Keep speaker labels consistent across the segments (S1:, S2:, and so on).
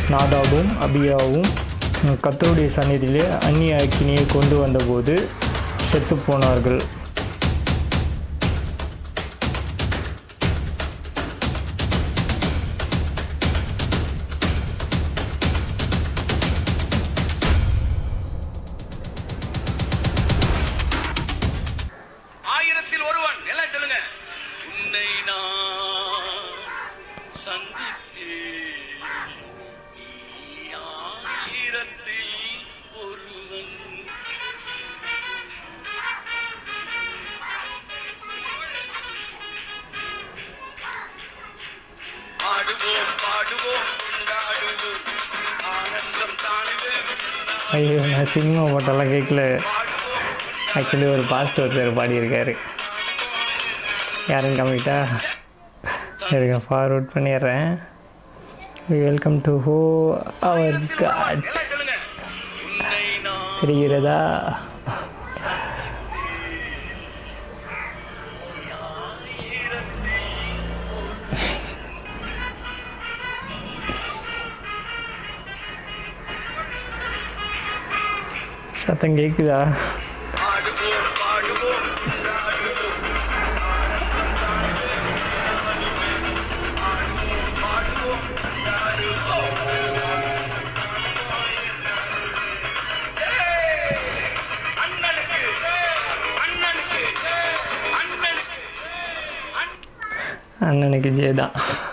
S1: நாதாபும் அபியாவும் கர்த்தருடைய சந்நிதியிலே அந்நிய அக்கினியை கொண்டு வந்தபோது செத்து போனார்கள். ஐயோ, நான் சினிமா பாட்டெல்லாம் கேட்கல. ஆக்சுவலி ஒரு பாஸ்டர் ஒருத்தர் பாடியிருக்காரு. யாருன்னு கம்மிட்டா இருங்க, ஃபார்வர்ட் பண்ணிடுறேன். வெல்கம் டு ஹோ அவர் காட். தெரிகிறதா? சத்தம் கேட்குதா? அண்ணனுக்கு ஜெயதான்.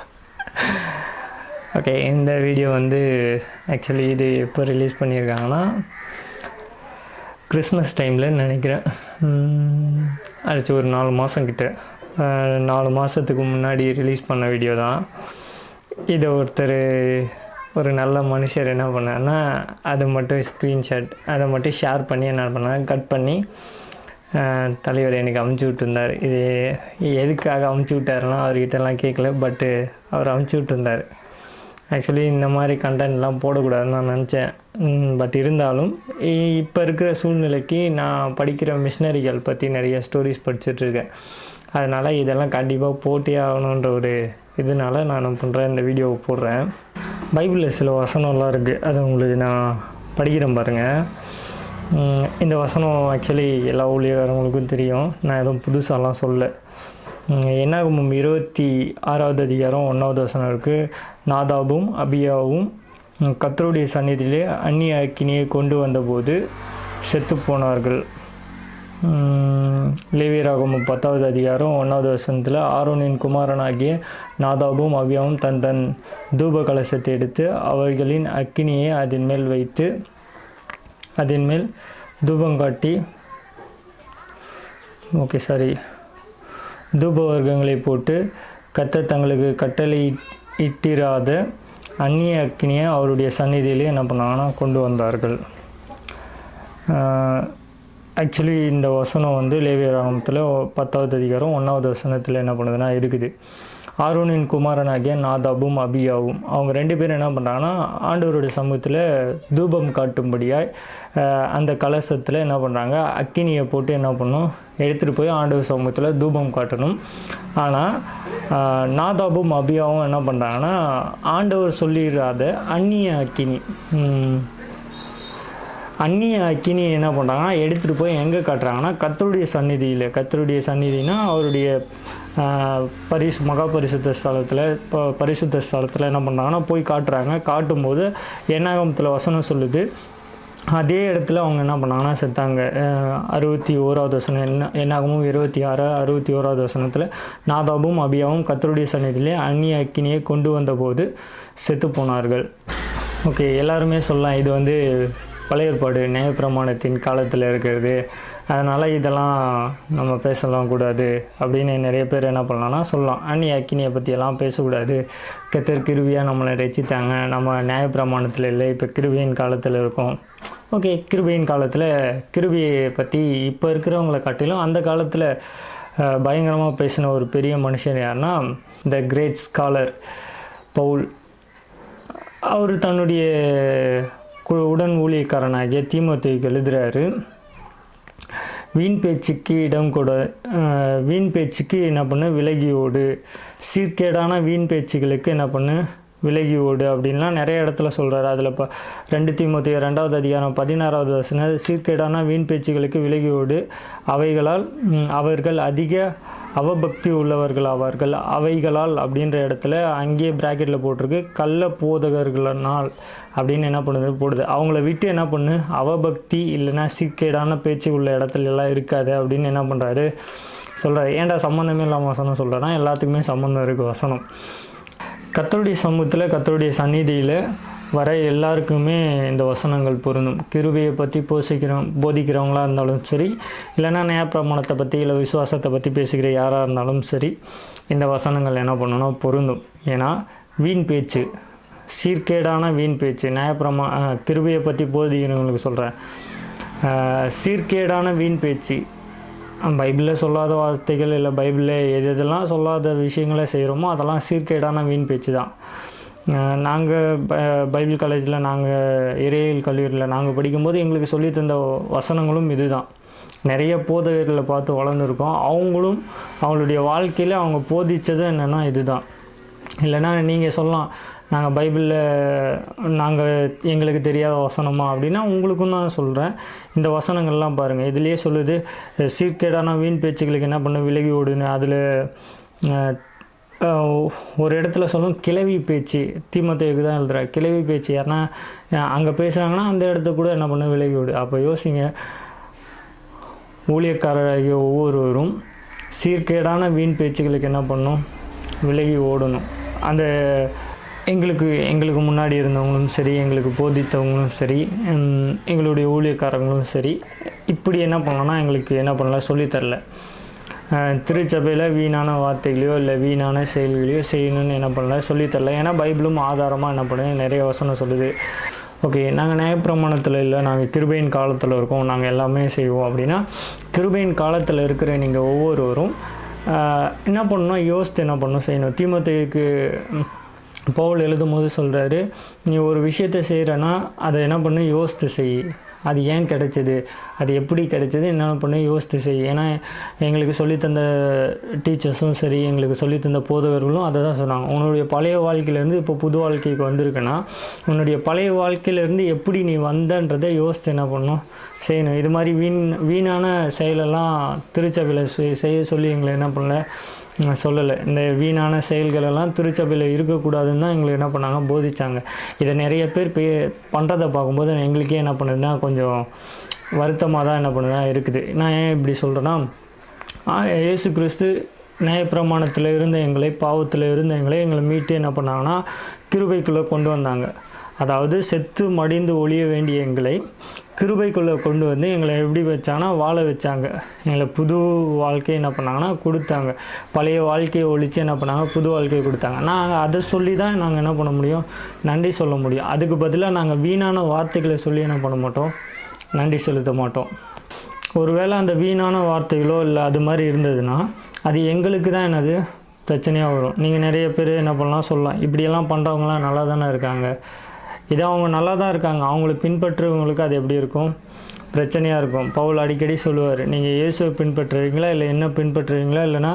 S1: ஓகே, இந்த வீடியோ வந்து ஆக்சுவலி இது எப்போ ரிலீஸ் பண்ணியிருக்காங்கன்னா கிறிஸ்மஸ் டைமில் நினைக்கிறேன். அடிச்சு ஒரு 4 மாதம் கிட்ட, 4 மாதத்துக்கு முன்னாடி ரிலீஸ் பண்ண வீடியோ தான். இதை ஒருத்தர் ஒரு நல்ல மனுஷர் என்ன பண்ணார்னா அதை மட்டும் ஸ்க்ரீன்ஷாட் அதை மட்டும் ஷேர் பண்ணி என்ன பண்ணார், கட் பண்ணி தலைவர் எனக்கு அமுச்சு விட்டுருந்தார். இது எதுக்காக அமுச்சு விட்டாருன்னா அவர்கிட்டலாம் கேட்கல, பட்டு அவர் அமுச்சு விட்டுருந்தார். ஆக்சுவலி இந்த மாதிரி கண்டென்ட்லாம் போடக்கூடாதுன்னு நான் நினச்சேன். பட் இருந்தாலும் இப்போ இருக்கிற சூழ்நிலைக்கு நான் படிக்கிற மிஷினரிகள் பற்றி நிறைய ஸ்டோரிஸ் படிச்சுட்ருக்கேன். அதனால் இதெல்லாம் கண்டிப்பாக போட்டே ஆகணுன்ற ஒரு இதனால் நான் பண்ணுறேன், இந்த வீடியோவை போடுறேன். பைபிளில் சில வசனம்லாம் இருக்குது, அதை உங்களுக்கு நான் படிக்கிறேன் பாருங்கள். இந்த வசனம் ஆக்சுவலி எல்லா ஊழியக்காரங்களுக்கும் தெரியும், நான் எதுவும் புதுசாலாம் சொல்ல. என்னாகமம் 26வது அதிகாரம் 1வது வசனம் இருக்குது. நாதாபும் அபியாவும் கர்த்தருடைய சந்நிதியிலே அந்நிய அக்கினியை கொண்டு வந்தபோது செத்து போனார்கள். லேவியராகமம் 10வது அதிகாரம் 1வது வசனத்தில் ஆரோனின் குமாரனாகிய நாதாபும் அபியாவும் தன் தூப கலசத்தை எடுத்து அவர்களின் அக்கினியை அதன் மேல் வைத்து அதன் மேல் தூபங்காட்டி தூப வர்க்கங்களை போட்டு கர்த்தர் தங்களுக்கு கட்டளை இட்டிராத அந்நிய அக்கினியை அவருடைய சந்நிதியிலே என்ன பண்ணாங்கன்னா கொண்டு வந்தார்கள். ஆக்சுவலி இந்த வசனம் வந்து லேவியராகமத்தில் 10வது அதிகாரம் 1வது வசனத்தில் என்ன பண்ணுதுன்னா இருக்குது. ஆரோனின் குமாரனாகிய நாதாபும் அபியாவும் அவங்க 2 பேரும் என்ன பண்ணுறாங்கன்னா ஆண்டவருடைய சமூகத்தில் தூபம் காட்டும்படியாய் அந்த கலசத்தில் என்ன பண்ணுறாங்க, அக்கினியை போட்டு என்ன பண்ணணும், எடுத்துகிட்டு போய் ஆண்டவர் சமூகத்தில் தூபம் காட்டணும். ஆனால் நாதாபும் அபியாவும் என்ன பண்ணுறாங்கன்னா ஆண்டவர் சொல்லிடாத அந்நிய அக்கினி என்ன பண்ணுறாங்கன்னா எடுத்துகிட்டு போய் எங்கே காட்டுறாங்கன்னா கர்த்தருடைய சந்நிதினா அவருடைய மகா பரிசுத்த ஸ்தலத்தில் பரிசுத்த ஸ்தலத்தில் என்ன பண்ணுறாங்கன்னா போய் காட்டுறாங்க. காட்டும்போது என்னாகமத்தில் வசனம் சொல்லுது, அதே இடத்துல அவங்க என்ன பண்ணாங்கன்னா செத்தாங்க. 61வது வசனம் என்னாகமும் 61வது வசனத்தில் நாதாபும் அபியாவும் கர்த்தருடைய சந்நிதியிலே அந்நிய அக்கினியை கொண்டு வந்தபோது செத்து போனார்கள். ஓகே, எல்லாருமே சொல்லலாம் இது வந்து பழைய ஏற்பாடு நியாயப்பிரமாணத்தின் காலத்தில் இருக்கிறது, அதனால் இதெல்லாம் நம்ம பேசலாம் கூடாது அப்படின்னு நிறைய பேர் என்ன பண்ணலாம்னா சொல்லலாம். அந்நிய அக்கினியை பற்றியெல்லாம் பேசக்கூடாது, கர்த்தர் கிருபையாக நம்மளை ரசித்தாங்க, நம்ம நியாயப்பிரமாணத்தில் இல்லை, இப்போ கிருபையின் காலத்தில் இருக்கோம். ஓகே, கிருபையின் காலத்தில் கிருபையை பற்றி இப்போ இருக்கிறவங்களை காட்டிலும் அந்த காலத்தில் பயங்கரமாக பேசின ஒரு பெரிய மனுஷன் யாருன்னா த கிரேட் ஸ்காலர் பவுல். அவர் தன்னுடைய உடன் ஊழியக்காரனாகிய தீமோத்தேயுக்கு எழுதுகிறாரு, வீண் பேச்சுக்கு என்ன பண்ணு, விலகியோடு, சீர்கேடான வீண் பேச்சுகளுக்கு என்ன பண்ணு, விலகி ஓடு அப்படின்லாம் நிறைய இடத்துல சொல்கிறாரு. அதில் இப்போ 2 தீமோத்தேயு 2வது அதிகாரம் 16வது வசனம், சீர்கேடான வீண் பேச்சுகளுக்கு விலகி ஓடு, அவைகளால் அவர்கள் அதிக அவபக்தி உள்ளவர்கள் ஆவார்கள். அவைகளால் அப்படின்ற இடத்துல அங்கேயே ப்ராக்கெட்டில் போட்டிருக்கு, கள்ள போதகர்களால் அப்படின்னு என்ன போடுது. அவங்கள விட்டு என்ன பண்ணு, அவபக்தி இல்லைன்னா சீர்கேடான பேச்சு உள்ள இடத்துல எல்லாம் இருக்காது அப்படின்னு என்ன பண்ணுறாரு சொல்கிறார். ஏன்டா சம்மந்தமே இல்லாமல் வசனம் சொல்கிறேன்னா, எல்லாத்துக்குமே சம்மந்தம் இருக்குது வசனம். கர்த்தருடைய சமூகத்தில் கர்த்தருடைய சந்நிதியில் வர எல்லாருக்குமே இந்த வசனங்கள் பொருந்தும். கிருபையை பற்றி போதிக்கிறவங்களா இருந்தாலும் சரி, இல்லைன்னா நியாயப்பிரமாணத்தை பற்றி இல்லை விசுவாசத்தை பற்றி பேசுகிற யாராக இருந்தாலும் சரி, இந்த வசனங்கள் என்ன பண்ணணும், பொருந்தும். ஏன்னா வீண் பேச்சு, சீர்கேடான வீண் பேச்சு, கிருபையை பற்றி போதிக்கிறவங்களுக்கு சொல்கிறேன், சீர்கேடான வீண் பேச்சு, பைபிளில் சொல்லாத வார்த்தைகள் இல்லை பைபிளில் எதெல்லாம் சொல்லாத விஷயங்களை செய்கிறோமோ அதெல்லாம் சீர்கேடான வீண் பேச்சு தான். நாங்கள் பைபிள் காலேஜில், நாங்கள் இறையியல் கல்லூரியில் நாங்கள் படிக்கும்போது எங்களுக்கு சொல்லி தந்த வசனங்களும் இது தான். நிறைய போதகர்களை பார்த்து வளர்ந்துருக்கோம். அவங்களும் அவங்களுடைய வாழ்க்கையில் அவங்க போதித்தது என்னென்னா இது தான். இல்லைன்னா நீங்கள் சொல்லலாம், நாங்கள் பைபிளில் எங்களுக்கு தெரியாத வசனமா அப்படின்னா, உங்களுக்கும் தான் சொல்கிறேன். இந்த வசனங்கள்லாம் பாருங்கள், இதுலேயே சொல்லுது சீர்கேடான வீண் பேச்சுகளுக்கு என்ன பண்ண விலகி ஓடுன்னு. அதில் ஒரு இடத்துல சொல்லும் கிளவி பேச்சு, தீமோத்தேயுக்கு தான் எழுதுகிறார். கிளவி பேச்சு யாருன்னா அங்கே பேசுகிறாங்கன்னா அந்த இடத்த கூட என்ன பண்ண விலகி ஓடு. அப்போ யோசிங்க, ஊழியக்காரராகிய ஒவ்வொருவரும் சீர்கேடான வீண் பேச்சுகளுக்கு என்ன பண்ணணும், விலகி ஓடணும். அந்த எங்களுக்கு முன்னாடி இருந்தவங்களும் சரி, எங்களுக்கு போதித்தவங்களும் சரி, எங்களுடைய ஊழியக்காரங்களும் சரி, இப்படி என்ன பண்ணலாம்னா எங்களுக்கு என்ன பண்ணலாம் சொல்லித்தரல. திருச்சபையில் வீணான வார்த்தைகளையோ இல்லை வீணான செயல்களையோ செய்யணும்னு என்ன பண்ணல சொல்லித்தரல. ஏன்னா பைபிளும் ஆதாரமாக என்ன பண்ணுது, நிறைய வசனம் சொல்லுது. ஓகே, நாங்கள் நியாயப்பிரமாணத்தில் இல்லை, நாங்கள் கிருபையின் காலத்தில் இருக்கோம், நாங்கள் எல்லாமே செய்வோம் அப்படின்னா, கிருபையின் காலத்தில் இருக்கிற நீங்கள் ஒவ்வொருவரும் என்ன பண்ணணும், யோசித்து என்ன பண்ணணும் செய்யணும். தீமோத்தேயுக்கு பவுல் எழுதும் போது சொல்கிறாரு, நீ ஒரு விஷயத்தை செய்கிறன்னா அதை என்ன பண்ணு, யோசித்து செய். அது ஏன் கிடைச்சது, அது எப்படி கிடைச்சது, என்ன பண்ணு யோசித்து செய். ஏன்னா எங்களுக்கு சொல்லித்தந்த டீச்சர்ஸும் சரி, எங்களுக்கு சொல்லித்தந்த போதகர்களும் அதை தான் சொன்னாங்க. உன்னுடைய பழைய வாழ்க்கையிலேருந்து இப்போ புது வாழ்க்கைக்கு வந்திருக்குன்னா, உன்னுடைய பழைய வாழ்க்கையிலேருந்து எப்படி நீ வந்தன்றதை யோசித்து என்ன பண்ணணும் செய்யணும். இது மாதிரி வீணான செயலெல்லாம் திருச்சபையில் செய்ய சொல்லி எங்களை என்ன பண்ணல சொல்லலை. இந்த வீணான செயல்களெல்லாம் திருச்சபையில் இருக்கக்கூடாதுன்னு தான் எங்களுக்கு என்ன பண்ணாங்க, போதிச்சாங்க. இதை நிறைய பேர் பண்ணுறதை பார்க்கும்போது எங்களுக்கே என்ன பண்ணுதுன்னா கொஞ்சம் வருத்தமாக தான் என்ன பண்ணுதான் இருக்குது. நான் ஏன் இப்படி சொல்கிறேன்னா, இயேசு கிறிஸ்து நியாயப்பிரமாணத்தில் இருந்த எங்களை, பாவத்தில் இருந்த எங்களை மீட்டு என்ன பண்ணாங்கன்னா கிருபைக்குள்ளே கொண்டு வந்தாங்க. அதாவது செத்து மடிந்து ஒழிய வேண்டிய எங்களை கிருபைக்குள்ளே கொண்டு வந்து எங்களை எப்படி வச்சாங்கன்னா வாழ வச்சாங்க. எங்களை புது வாழ்க்கையை என்ன பண்ணாங்கன்னா கொடுத்தாங்க. பழைய வாழ்க்கையை ஒழித்து என்ன பண்ணாங்க, புது வாழ்க்கையை கொடுத்தாங்க. நாங்கள் அதை சொல்லி தான் நாங்கள் என்ன பண்ண முடியும், நன்றி சொல்ல முடியும். அதுக்கு பதிலாக நாங்கள் வீணான வார்த்தைகளை சொல்லி என்ன பண்ண மாட்டோம், நன்றி செலுத்த மாட்டோம். ஒருவேளை அந்த வீணான வார்த்தைகளோ இல்லை அது மாதிரி இருந்ததுன்னா அது எங்களுக்கு தான் என்னது பிரச்சனையாக வரும். நீங்கள் நிறைய பேர் என்ன பண்ணலாம் சொல்லலாம், இப்படியெல்லாம் பண்ணுறவங்களாம் நல்லா தானே இருக்காங்க, இதே அவங்க நல்லா தான் இருக்காங்க, அவங்கள பின்பற்றுறவங்களுக்கு அது எப்படி இருக்கும், பிரச்சனையாக இருக்கும். பவுல் அடிக்கடி சொல்லுவார், நீங்கள் இயேசுவை பின்பற்றுறீங்களா இல்லை என்ன பின்பற்றுறீங்களா, இல்லைனா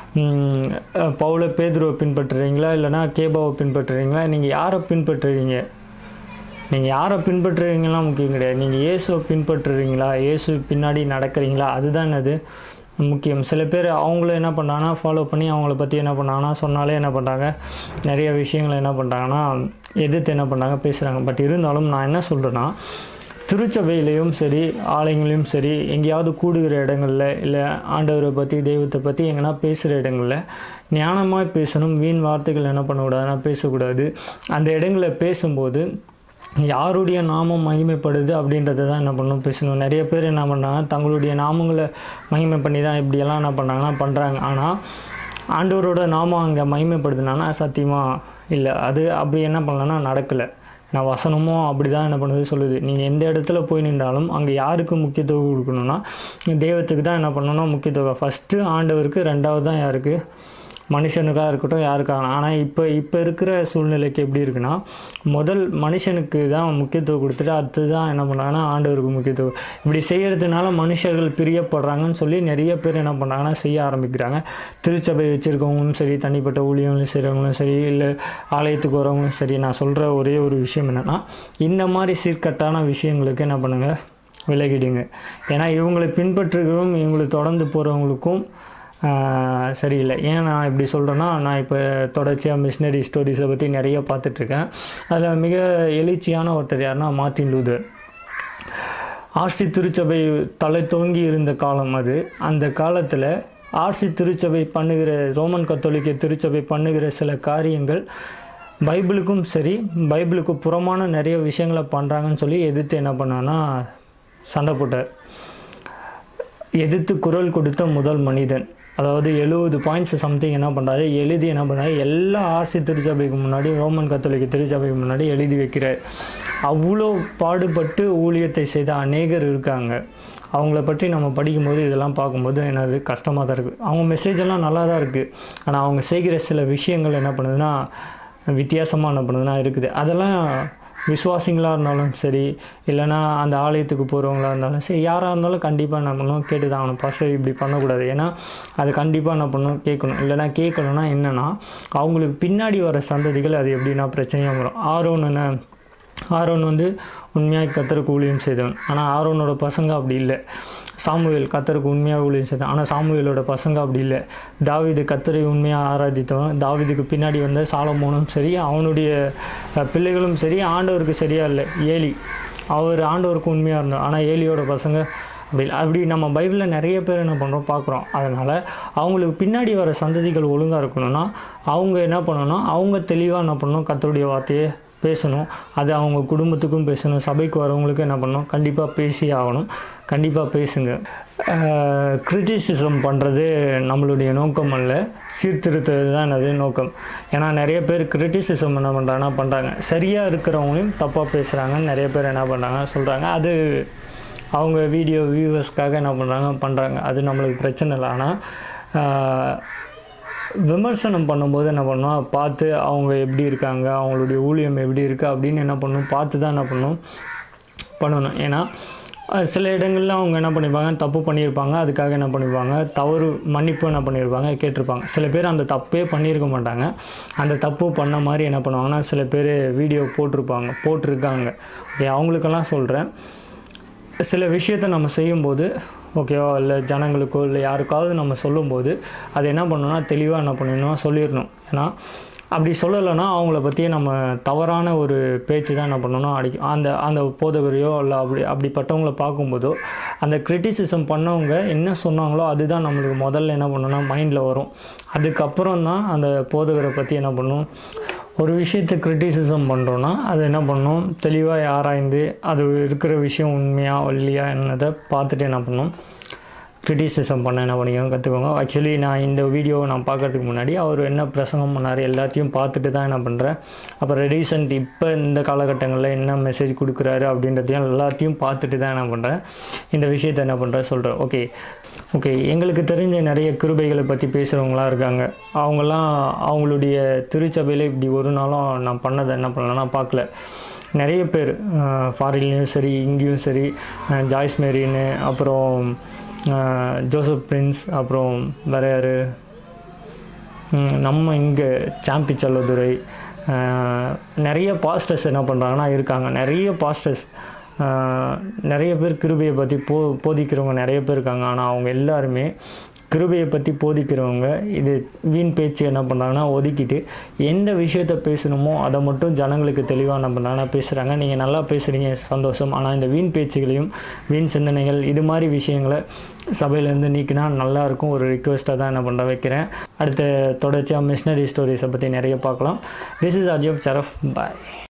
S1: பவுலை பேதுருவை பின்பற்றுறீங்களா, இல்லைனா கேபாவை பின்பற்றுறீங்களா, நீங்கள் யாரை பின்பற்றுறீங்க, நீங்கள் யாரை பின்பற்றுறீங்கலாம் முக்கியம் கிடையாது. நீங்கள் இயேசுவை பின்பற்றுறீங்களா, இயேசு பின்னாடி நடக்கிறீங்களா, அதுதான் என்னது முக்கியம். சில பேர் அவங்கள என்ன பண்ணுறாங்கன்னா ஃபாலோ பண்ணி அவங்கள பற்றி என்ன பண்ணாங்கன்னா சொன்னாலே என்ன பண்ணுறாங்க, நிறைய விஷயங்களை என்ன பண்ணுறாங்கன்னா எதிர்த்து என்ன பண்ணுறாங்க பேசுகிறாங்க. பட் இருந்தாலும் நான் என்ன சொல்கிறேன்னா, திருச்சபையிலையும் சரி ஆலயங்களையும் சரி எங்கேயாவது கூடுகிற இடங்களில் இல்லை ஆண்டவரை பற்றி தெய்வத்தை பற்றி எங்கன்னா பேசுகிற இடங்களில் ஞானமாக பேசணும். வீண் வார்த்தைகள் என்ன பண்ணக்கூடாதுன்னா பேசக்கூடாது. அந்த இடங்களில் பேசும்போது யாருடைய நாமம் மகிமைப்படுது அப்படின்றத தான் என்ன பண்ணணும் பேசணும். நிறைய பேர் என்ன பண்ணுறாங்க, தங்களுடைய நாமங்களை மகிமை பண்ணி தான் இப்படியெல்லாம் என்ன பண்ணுறாங்க. ஆனால் ஆண்டவரோட நாமம் அங்கே மகிமைப்படுதுனா சத்தியமாக இல்லை, அது அப்படி என்ன பண்ணலன்னா நடக்கலை. நான் வசனமும் அப்படி தான் என்ன பண்ணுறது சொல்லுது. நீங்கள் எந்த இடத்துல போய் நின்றாலும் அங்கே யாருக்கு முக்கியத்துவம் கொடுக்கணுன்னா தெய்வத்துக்கு தான் என்ன பண்ணணும் முக்கியத்துவம். ஃபஸ்ட்டு ஆண்டவருக்கு, ரெண்டாவது தான் யாருக்கு மனுஷனுக்காக இருக்கட்டும் யாருக்காக. ஆனால் இப்போ இருக்கிற சூழ்நிலைக்கு எப்படி இருக்குன்னா, முதல் மனுஷனுக்கு தான் முக்கியத்துவம் கொடுத்துட்டு அடுத்து தான் என்ன பண்ணுறாங்கன்னா ஆண்டவருக்கு முக்கியத்துவம். இப்படி செய்கிறதுனால மனுஷர்கள் பிரியப்படுறாங்கன்னு சொல்லி நிறைய பேர் என்ன பண்ணுறாங்கன்னா செய்ய ஆரம்பிக்கிறாங்க. திருச்சபை வச்சுருக்கவங்களும் சரி, தனிப்பட்ட ஊழியங்களும் செய்கிறவங்களும் சரி, இல்லை ஆலயத்துக்கு வரவங்களும் சரி, நான் சொல்கிற ஒரே ஒரு விஷயம் என்னென்னா, இந்த மாதிரி சீர்கட்டான விஷயங்களுக்கு என்ன பண்ணுங்கள், விலகிடுங்க. ஏன்னா இவங்களை பின்பற்றுகிறவங்க இவங்களை தொடர்ந்து போகிறவங்களுக்கும் சரியில்லை. ஏன் நான் இப்படி சொல்கிறேன்னா, நான் இப்போ தொடர்ச்சியாக மிஷினரி ஸ்டோரிஸை பற்றி நிறைய பார்த்துட்ருக்கேன். அதில் மிக எழுச்சியான ஒருத்தர் யாருன்னா மார்ட்டின் லூதர். ஆர்சி திருச்சபை தலை தோங்கி இருந்த காலம் அது. அந்த காலத்தில் ஆர்சி திருச்சபை பண்ணுகிற, ரோமன் கத்தோலிக்க திருச்சபை பண்ணுகிற சில காரியங்கள் பைபிளுக்கும் சரி, பைபிளுக்கு புறமான நிறைய விஷயங்களை பண்ணுறாங்கன்னு சொல்லி எதிர்த்து என்ன பண்ணான்னா சண்டை போட்டார். எதிர்த்து குரல் கொடுத்த முதல் மனிதன். அதாவது 70 பாயிண்ட்ஸ் சம்திங் என்ன பண்ணுறாரு, எழுதி என்ன பண்ணுறாரு, எல்லா ஆர்சி திருச்சபைக்கு முன்னாடி, ரோமன் கத்தோலிக்க திருச்சபைக்கு முன்னாடி எழுதி வைக்கிறார். அவ்வளோ பாடுபட்டு ஊழியத்தை செய்த அநேகர் இருக்காங்க. அவங்கள பற்றி நம்ம படிக்கும்போது இதெல்லாம் பார்க்கும்போது என்னது கஷ்டமாக தான் இருக்குது. அவங்க மெசேஜ் எல்லாம் நல்லா தான் இருக்குது. ஆனால் அவங்க செய்கிற சில விஷயங்கள் என்ன பண்ணுதுன்னா வித்தியாசமாக என்ன பண்ணுதுன்னா இருக்குது. அதெல்லாம் விசுவாசிங்களாக இருந்தாலும் சரி, இல்லைனா அந்த ஆலயத்துக்கு போகிறவங்களா இருந்தாலும் சரி, யாராக இருந்தாலும் கண்டிப்பாக என்ன பண்ணணும், கேட்டு தான் அவனை பாஸ்டர் இப்படி பண்ணக்கூடாது. ஏன்னா அது கண்டிப்பாக என்ன பண்ணணும், கேட்கணும். இல்லைனா கேட்கணுன்னா என்னென்னா, அவங்களுக்கு பின்னாடி வர சந்ததிகள் அது எப்படின்னா பிரச்சனையாக வரும். ஆரோன் வந்து உண்மையாக கர்த்தருக்கு ஊழியம் செய்தவன். ஆனால் ஆரோனோட பசங்க அப்படி இல்லை. சாமுவேல் கர்த்தருக்கு உண்மையாக ஊழியம் செய்தான். ஆனால் சாமுவேலோட பசங்க அப்படி இல்லை. தாவீது கர்த்தரை உண்மையாக ஆராதித்தவன். தாவீதுக்கு பின்னாடி வந்த சாலமோனும் சரி, அவனுடைய பிள்ளைகளும் சரி, ஆண்டவருக்கு சரியாக இல்லை. ஏலி அவர் ஆண்டவருக்கு உண்மையாக இருந்தார். ஆனால் ஏலியோட பசங்க அப்படி நம்ம பைபிளில் நிறைய பேர் என்ன பண்ணுறோம் பார்க்குறோம். அதனால் அவங்களுக்கு பின்னாடி வர சந்ததிகள் ஒழுங்காக இருக்கணும்னா அவங்க என்ன பண்ணணும்னா, அவங்க தெளிவாக என்ன பண்ணணும், கர்த்தருடைய வார்த்தையை பேசணும். அது அவங்க குடும்பத்துக்கும் பேசணும். சபைக்கு வரவங்களுக்கும் என்ன பண்ணணும், கண்டிப்பாக பேசி ஆகணும். கண்டிப்பாக பேசுங்க. கிரிட்டிசிசம் பண்ணுறது நம்மளுடைய நோக்கம் அல்ல, சீர்திருத்தது தான் என்னது நோக்கம். ஏன்னா நிறைய பேர் கிரிட்டிசிசம் என்ன பண்ணுறாங்க, சரியாக இருக்கிறவங்களையும் தப்பாக பேசுகிறாங்கன்னு நிறைய பேர் என்ன பண்ணுறாங்க சொல்கிறாங்க. அது அவங்க வீடியோ வியூவர்ஸ்க்காக என்ன பண்ணுறாங்க. அது நம்மளுக்கு பிரச்சனை இல்லை. ஆனால் விமர்சனம் பண்ணும்போது என்ன பண்ணணும், பார்த்து அவங்க எப்படி இருக்காங்க, அவங்களுடைய ஊழியம் எப்படி இருக்குது அப்படின்னு என்ன பண்ணணும், பார்த்து தான் என்ன பண்ணணும். ஏன்னா சில இடங்களில் அவங்க என்ன பண்ணியிருப்பாங்க, தப்பு பண்ணியிருப்பாங்க. அதுக்காக என்ன பண்ணியிருப்பாங்க, தவறு மன்னிப்பு என்ன பண்ணியிருப்பாங்க, கேட்டிருப்பாங்க. சில பேர் அந்த தப்பே பண்ணியிருக்க மாட்டாங்க. அந்த தப்பு பண்ண மாதிரி என்ன பண்ணுவாங்கன்னா சில பேர் வீடியோ போட்டிருக்காங்க. ஓகே, அவங்களுக்கெல்லாம் சொல்கிறேன், சில விஷயத்தை நம்ம செய்யும்போது ஓகேவா, இல்லை ஜனங்களுக்கோ இல்லை யாருக்காவது நம்ம சொல்லும்போது அது என்ன பண்ணணும்னா தெளிவாக என்ன பண்ணணும், சொல்லிடணும். ஏன்னா அப்படி சொல்லலைன்னா அவங்கள பற்றியே நம்ம தவறான ஒரு பேச்சு தான் என்ன பண்ணணும் அடிக்கும். அந்த போதகரையோ இல்லை அப்படிப்பட்டவங்கள பார்க்கும்போதோ அந்த கிரிட்டிசிசம் பண்ணவங்க என்ன சொன்னாங்களோ அதுதான் நம்மளுக்கு முதல்ல என்ன பண்ணணும்னா மைண்டில் வரும். அதுக்கப்புறம் தான் அந்த போதகரை பற்றி என்ன பண்ணணும். ஒரு விஷயத்தை கிரிட்டிசிசம் பண்ணுறோன்னா அது என்ன பண்ணணும், தெளிவாக ஆராய்ந்து அது இருக்கிற விஷயம் உண்மையாக இல்லையா என்னதை பார்த்துட்டு என்ன பண்ணணும், கிரிட்டிசிசம் பண்ண என்ன பண்ணிக்கோங்க, கற்றுக்கோங்க. ஆக்சுவலி நான் இந்த வீடியோவை நான் பார்க்குறதுக்கு முன்னாடி அவர் என்ன பிரசங்கம் பண்ணார் எல்லாத்தையும் பார்த்துட்டு தான் என்ன பண்ணுறேன். அப்புறம் ரீசெண்ட் இப்போ இந்த காலகட்டங்களில் என்ன மெசேஜ் கொடுக்குறாரு அப்படின்றதையும் எல்லாத்தையும் பார்த்துட்டு தான் என்ன பண்ணுறேன், இந்த விஷயத்தை என்ன பண்ணுறேன் சொல்கிறேன். ஓகே, எங்களுக்கு தெரிஞ்ச நிறைய கிருபைகளை பற்றி பேசுகிறவங்களாம் இருக்காங்க. அவங்களாம் அவங்களுடைய திருச்சபையில் இப்படி ஒரு நாளும் நான் பண்ணதை என்ன பண்ணலன்னா பார்க்கல. நிறைய பேர் ஃபாரின்லேயும் சரி இங்கேயும் சரி, ஜாய்ஸ் மேரின்னு, அப்புறம் ஜோசப் பிரின்ஸ், அப்புறம் வேறு யார், நம்ம இங்கே சாம்பி செல்லதுரை, நிறைய பாஸ்டர்ஸ் என்ன பண்ணுறாங்கன்னா இருக்காங்க. நிறைய பாஸ்டர்ஸ் நிறைய பேர் கிருபையை பற்றி போதிக்கிறவங்க நிறைய பேர் இருக்காங்க. ஆனால் அவங்க எல்லாருமே கிருபையை பற்றி போதிக்கிறவங்க இது வீண் பேச்சு என்ன பண்ணுறாங்கன்னா ஒதுக்கிட்டு எந்த விஷயத்தை பேசணுமோ அதை மட்டும் ஜனங்களுக்கு தெளிவாக என்ன பண்ணுறாங்கன்னா பேசுகிறாங்க. நீங்கள் நல்லா பேசுகிறீங்க, சந்தோஷம். ஆனால் இந்த வீண் பேச்சுகளையும் வீண் சிந்தனைகள் இது மாதிரி விஷயங்களை சபையிலேருந்து நீக்கினா நல்லாயிருக்கும். ஒரு ரிக்வெஸ்ட்டாக தான் என்ன பண்ணுற வைக்கிறேன். அடுத்த தொடர்ச்சியாக மிஷினரி ஸ்டோரிஸை பற்றி நிறைய பார்க்கலாம். This is RGM. பாய்.